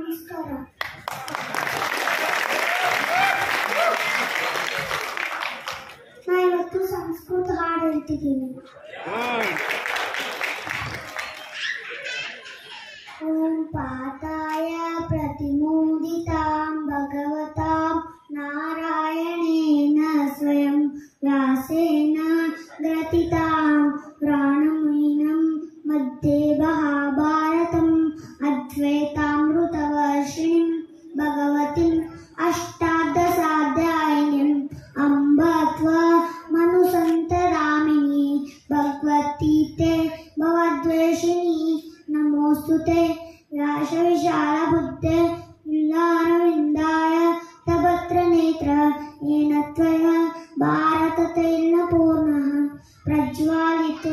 ನಮಸ್ಕಾರ. ನಾ ಇವತ್ತು ಸಂಸ್ಕೃತ ಹಾಡು ಹೇಳ್ತಿದ್ದೀನಿ. ಓಂ ಪಾತಾಯ ಪ್ರತಿಮೋದಿತಾಂ ಭಗವತಾಂ ನಾರಾಯಣೇನ ಸ್ವಯಂ ವ್ಯಾಸೇನ ಗ್ರಥಿತಾಂ ಪ್ರಾಣಮೀನಂ ಮಧ್ಯೆ ಮಹಾಭಾರತಂ ಅದ್ವೈತಾಮೃತವರ್ಷಿಣಿಂ ಭಗವತಿಂ ಅಷ್ಟಾದಶಾಧ್ಯಾಯಿನೀಂ ಅಂಬ ತ್ವಾ ಮನುಸಂತರಾಮಿನಿ ಭಗವತೀತೆ ಭವದ್ವೇಷಿಣಿ ನಮೋಸ್ತುತೆ ವ್ಯಾಸವಿಶಾಲಬುದ್ಧೆ ವಿಲಾರವಿಂದಾಯ ತಪತ್ರ ನೇತ್ರ ಯೇನ ತ್ವಯ ಭಾರತತೈಲ ಪೂರ್ಣಃ ಪ್ರಜ್ವಾಲಿತೋ.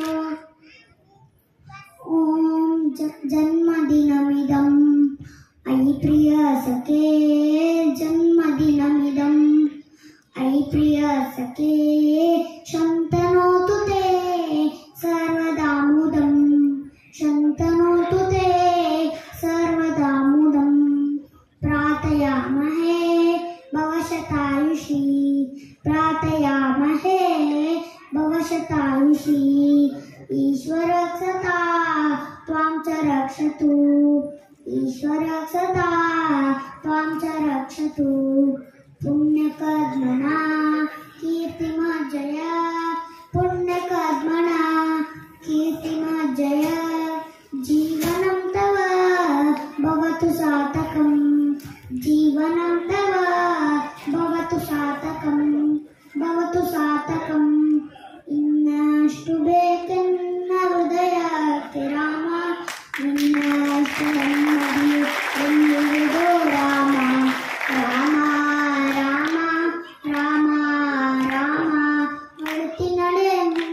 ಓಂ ಜನ್ಮದಿನಮಿದಂ ಅಯಿ ಪ್ರಿಯ ಸಖೇ ಜನ್ಮದಿನಮಿದಂ ಅಯಿ ಪ್ರಿಯ ಸಖೇ ಶಂತನೋತು ತೇ ಸರ್ವದಾಮುದಂ ಶಂತನೋತು ತೇ ಸರ್ವದಾಮುದಂ ಪ್ರಾರ್ಥಯಾಮಹೇ ಭವಶತಾಯುಷಿ ಪ್ರಾರ್ಥಯಾಮಹೇ ಭವಶತಾಯುಷಿ ಈಶ್ವರಕ್ಷತಾ ತ್ವಾಂ ಚ ರಕ್ಷತು ಈಶ್ವರಕ್ಷತಾ ತ್ವಾಂ ಚ ರಕ್ಷತು ಪುಣ್ಯಕರ್ಮಣ ಕೀರ್ತಿಮಜ್ಜಯ ಪುಣ್ಯಕರ್ಮಣ ಕೀರ್ತಿಮಜ್ಜಯ ಜೀವನಂ ತವ ಭವತು ಸಾರ್ಥಕಂ ಜೀವನಂ ತವ ಭವತು ಸಾರ್ಥಕಂ ಭವತು ಸಾರ್ಥಕಂ. ಇನ್ನಷ್ಟು ಬೇಕೆನ್ನ ಹೃದಯಕ್ಕೆ ರಾಮ ಇನ್ನಷ್ಟು ನೆಮ್ಮದಿ ಎನ್ನುವುದೋ ರಾಮ ರಾಮ ರಾಮ ರಾಮ ರಾಮ ಅಳುತ್ತಿ ನಡೆ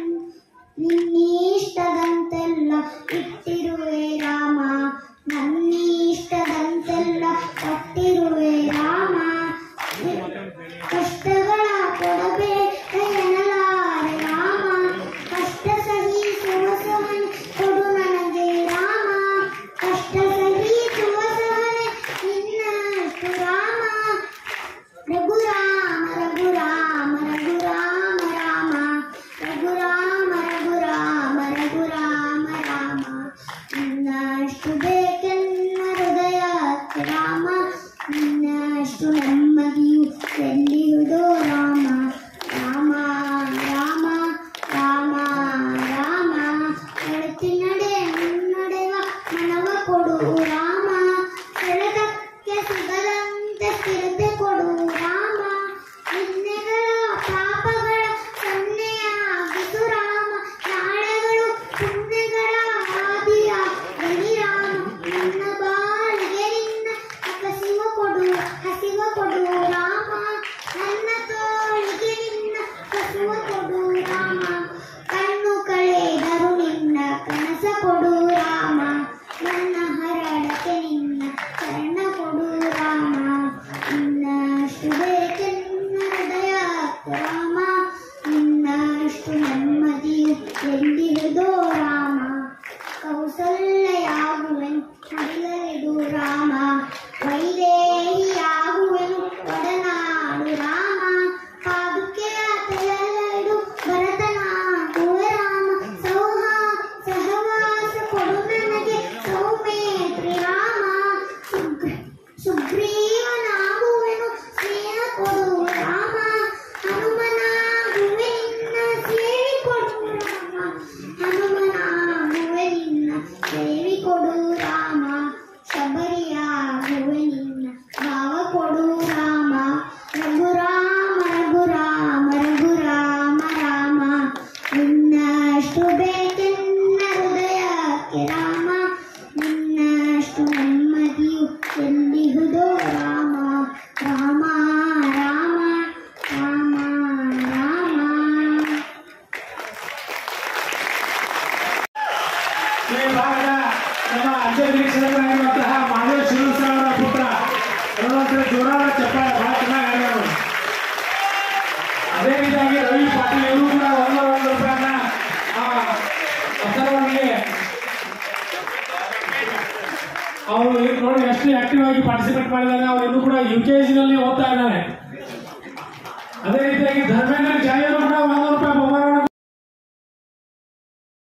ನಿನ್ನೀಷ್ಟದಂತೆಲ್ಲ ಇಟ್ಟಿರುವೆ ರಾಮ ನನ್ನೀಷ್ಟದಂತೆಲ್ಲ ಕಟ್ಟಿರುವೆ ರಾಮ ಕಷ್ಟಗಳ ಕೊಡಬೇಕ ಎನ್ನಲಾರೆ ರಾಮ ಕಷ್ಟ ಸಹಿಸುವ ಸಹನೆ ಕೊಡು ನನಗೆ ರಾಮ ಕಷ್ಟ ಸಹಿಸುವ ಸಹನೆ ಇನ್ನಷ್ಟು ರಾಮ ರಘುರಾಮ ರಘುರಾಮ ರಘುರಾಮ ರಾಮ ರಘುರಾಮ ರಘುರಾಮ ರಘುರಾಮ ರಾಮ ಇನ್ನಷ್ಟು ಬೇಕೆನ್ನ ಹೃದಯಕ್ಕೆ ರಾಮ ಇನ್ನಷ್ಟು ನೆಮ್ಮದಿಯು ಎಲ್ಲಿರುವುದೋ ರಾಮ ರಾಮ ರಾಮ ರಾಮ ರಾಮ ಎಳತಿ ನಡೆ ಮುನ್ನಡೆವ ಮನವ ಕೊಡು ರಾಮ ಸೆಳೆದಕ್ಕೆ ಸಿಗದಂತೆ ಸ್ಥಿರತೆ ಕೊಡು ರಾಮ ನಿನ್ನೆಗಳ ಪಾಪಗಳ ಸೊನ್ನೆಯಾಗಿಸು ರಾಮ ನಾಳೆಗಳು ಪುಣ್ಯಗಳ ಆದಿಯ ಗಣಿ ರಾಮ ನನ್ನ ಬಾಳಿಗೆ ನಿನ್ನ ಹಸಿವ ಕೊಡು ರಾಮ ನನ್ನ ತೋಳಿಗೆ ನಿನ್ನ ಹಸುವ ಕೊಡು ರಾಮ ಕಣ್ಣು ಕಳೆದರು ನಿನ್ನ ಕನಸ ಕೊಡು ರಾಮ ನನ್ನ ಹರಡಕ್ಕೆ ನಿನ್ನ ಕರ್ಣ ಕೊಡು ರಾಮ ಇನ್ನಷ್ಟು ಬೇಕೆನ್ನ ಹೃದಯ ರಾಮ ಇನ್ನಷ್ಟು ನೆಮ್ಮದಿಯು ಎಲ್ಲಿರುವುದೋ ರಾಮ ಕೌಸಲ್ಯಾಗುವೆನು ಮಹಿಳೆಯದು ರಾಮ ವೈದೇಹಿಯಾಗುವೆನು ಒಡನಾಡು ರಾಮ ಪಾದುಕೆಯ ತಲೆಯಡು ಭರತನಾಗುವೆ ರಾಮ ಸಹವಾಸ ಕೊಡು ನನಗೆ ಸೌಮೇತ್ರಿ ರಾಮ ಸುಗ್ರೀವನಾಗುವೆನು ಸ್ನೇಹ ಕೊಡು ರಾಮ ಹನುಮನಾಗುವೆ ನಿನ್ನ ಸೇರಿ ಕೊಡು ರಾಮ ಹನುಮನಾಗುವೆ ನಿನ್ನ ಸೇರಿ ಕೊಡು ರಾಮ ಶಬರಿಯಾಗುವೆ ನಿನ್ನ ಭಾವ ಕೊಡು ರಾಮ ರಘುರಾಮ ರಘುರಾಮ ರಘುರಾಮ ರಾಮ ಇನ್ನಷ್ಟು ಬೇಕೆನ್ನ ಹೃದಯಕ್ಕೆ ರಾಮ ಇನ್ನಷ್ಟು ನೆಮ್ಮದಿಯು ಎಲ್ಲಿರುವುದೋ ಆಕ್ಟಿವ್ ಆಗಿ ಪಾರ್ಟಿಸಿಪೇಟ್ ಮಾಡಿದ್ದಾನೆ. ಅವನು ಇನ್ನೂ ಕೂಡ UKG ನಲ್ಲಿ ಓದ್ತಾ ಇದ್ದಾನೆ. ಅದೇ ರೀತಿಯಾಗಿ ಧರ್ಮೇಂದ್ರ ಜಾಯ್